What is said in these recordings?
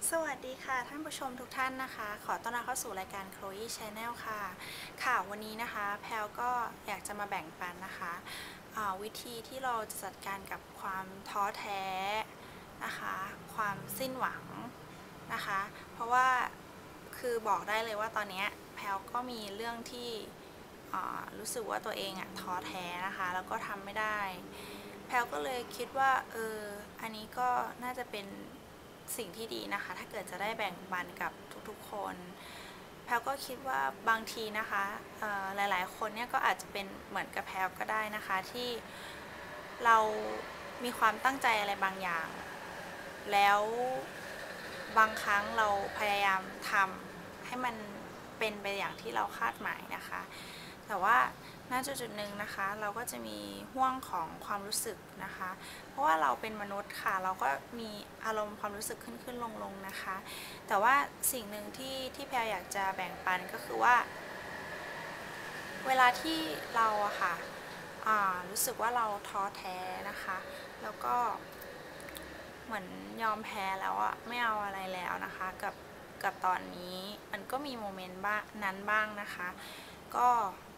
สวัสดีค่ะท่านผู้ชมทุกท่านนะคะขอต้อนรับเข้าสู่รายการ Chloe Channel ค่ะวันนี้นะคะแพลก็อยากจะมาแบ่งปันนะคะวิธีที่เราจะจัดการกับความท้อแท้นะคะความสิ้นหวังนะคะเพราะว่าคือบอกได้เลยว่าตอนนี้แพลก็มีเรื่องที่รู้สึกว่าตัวเองท้อแท้นะคะแล้วก็ทำไม่ได้แพลก็เลยคิดว่าอันนี้ก็น่าจะเป็นสิ่งที่ดีนะคะถ้าเกิดจะได้แบ่งปันกับทุกๆคนแพลก็คิดว่าบางทีนะคะหลายๆคนเนี่ยก็อาจจะเป็นเหมือนกับแพลก็ได้นะคะที่เรามีความตั้งใจอะไรบางอย่างแล้วบางครั้งเราพยายามทำให้มันเป็นไปอย่างที่เราคาดหมายนะคะแต่ว่าณจุดหนึ่งนะคะเราก็จะมีห่วงของความรู้สึกนะคะเพราะว่าเราเป็นมนุษย์ค่ะเราก็มีอารมณ์ความรู้สึกขึ้นลงนะคะแต่ว่าสิ่งหนึ่งที่แพรอยากจะแบ่งปันก็คือว่าเวลาที่เราอะค่ะรู้สึกว่าเราท้อแท้นะคะแล้วก็เหมือนยอมแพ้แล้วอะไม่เอาอะไรแล้วนะคะกับตอนนี้มันก็มีโมเมนต์บ้างนั้นบ้างนะคะก็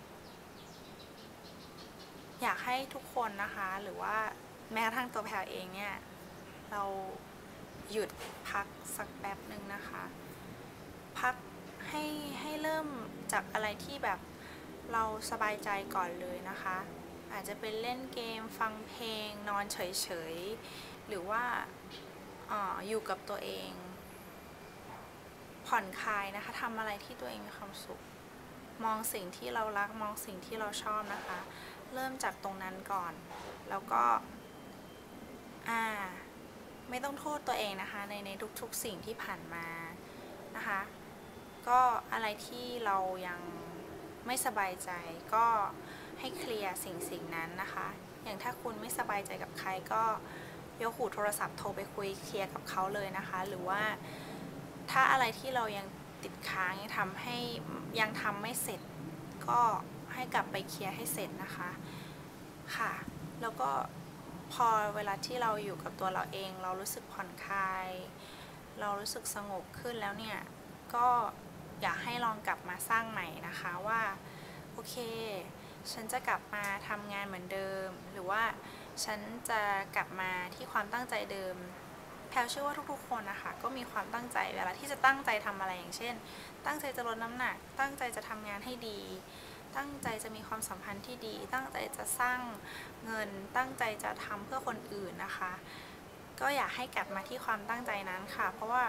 อยากให้ทุกคนนะคะหรือว่าแม้กระทั่งตัวแพรเองเนี่ยเราหยุดพักสักแป๊บหนึ่งนะคะพักให้เริ่มจากอะไรที่แบบเราสบายใจก่อนเลยนะคะอาจจะเป็นเล่นเกมฟังเพลงนอนเฉยๆหรือว่าอยู่กับตัวเองผ่อนคลายนะคะทำอะไรที่ตัวเองมีความสุขมองสิ่งที่เรารักมองสิ่งที่เราชอบนะคะเริ่มจากตรงนั้นก่อนแล้วก็ไม่ต้องโทษตัวเองนะคะในทุกๆสิ่งที่ผ่านมานะคะก็อะไรที่เรายังไม่สบายใจก็ให้เคลียร์สิ่งนั้นนะคะอย่างถ้าคุณไม่สบายใจกับใครก็ยกหูโทรศัพท์โทรไปคุยเคลียร์กับเขาเลยนะคะหรือว่าถ้าอะไรที่เรายังติดค้างยังทำไม่เสร็จก็ให้กลับไปเคลียร์ให้เสร็จนะคะค่ะแล้วก็พอเวลาที่เราอยู่กับตัวเราเองเรารู้สึกผ่อนคลายเรารู้สึกสงบขึ้นแล้วเนี่ยก็อยากให้ลองกลับมาสร้างใหม่นะคะว่าโอเคฉันจะกลับมาทำงานเหมือนเดิมหรือว่าฉันจะกลับมาที่ความตั้งใจเดิมแพลเชื่อว่าทุกๆคนนะคะก็มีความตั้งใจเวลาที่จะตั้งใจทำอะไรอย่างเช่นตั้งใจจะลดน้ำหนักตั้งใจจะทำงานให้ดีตั้งใจจะมีความสัมพันธ์ที่ดีตั้งใจจะสร้างเงินตั้งใจจะทำเพื่อคนอื่นนะคะก็อยากให้กลับมาที่ความตั้งใจนั้นค่ะเพราะว่า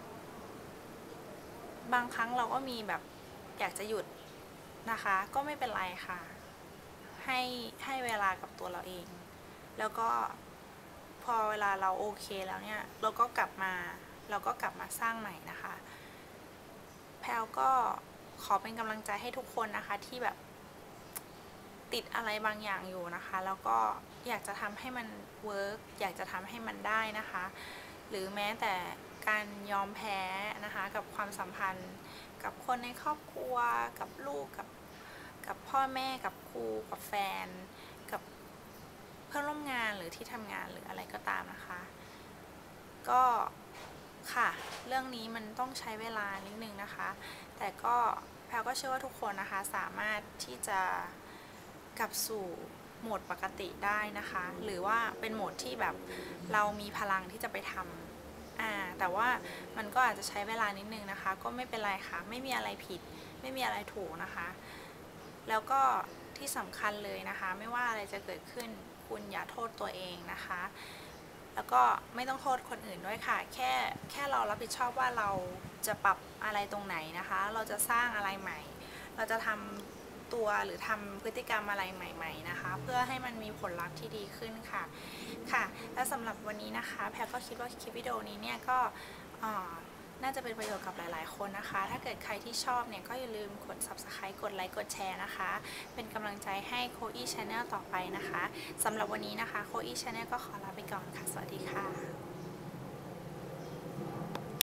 บางครั้งเราก็มีแบบอยากจะหยุดนะคะก็ไม่เป็นไรค่ะให้เวลากับตัวเราเองแล้วก็พอเวลาเราโอเคแล้วเนี่ยเราก็กลับมาสร้างใหม่นะคะแพลก็ขอเป็นกำลังใจให้ทุกคนนะคะที่แบบติดอะไรบางอย่างอยู่นะคะแล้วก็อยากจะทำให้มันเวิร์กอยากจะทำให้มันได้นะคะหรือแม้แต่การยอมแพ้นะคะกับความสัมพันธ์กับคนในครอบครัวกับลูกกับพ่อแม่กับครูกับแฟนกับเพื่อนร่วมงานหรือที่ทำงานหรืออะไรก็ตามนะคะก็ค่ะเรื่องนี้มันต้องใช้เวลานิดนึงนะคะแต่ก็แพลก็เชื่อว่าทุกคนนะคะสามารถที่จะกลับสู่โหมดปกติได้นะคะหรือว่าเป็นโหมดที่แบบเรามีพลังที่จะไปทำแต่ว่ามันก็อาจจะใช้เวลานิดนึงนะคะก็ไม่เป็นไรค่ะไม่มีอะไรผิดไม่มีอะไรถูกนะคะแล้วก็ที่สำคัญเลยนะคะไม่ว่าอะไรจะเกิดขึ้นคุณอย่าโทษตัวเองนะคะแล้วก็ไม่ต้องโทษคนอื่นด้วยค่ะแค่เรารับผิดชอบว่าเราจะปรับอะไรตรงไหนนะคะเราจะสร้างอะไรใหม่เราจะทำตัวหรือทำพฤติกรรมอะไรใหม่ๆนะคะเพื่อให้มันมีผลลัพธ์ที่ดีขึ้นค่ะและสำหรับวันนี้นะคะแพรก็คิดว่าคลิปวิดีโอนี้เนี่ยก็น่าจะเป็นประโยชน์กับหลายๆคนนะคะถ้าเกิดใครที่ชอบเนี่ยก็อย่าลืมกด Subscribe กดไลค์กดแชร์นะคะเป็นกำลังใจให้ Chloe Channel ต่อไปนะคะสำหรับวันนี้นะคะ Chloe Channel ก็ขอลาไปก่อนค่ะสวัสดีค่ะ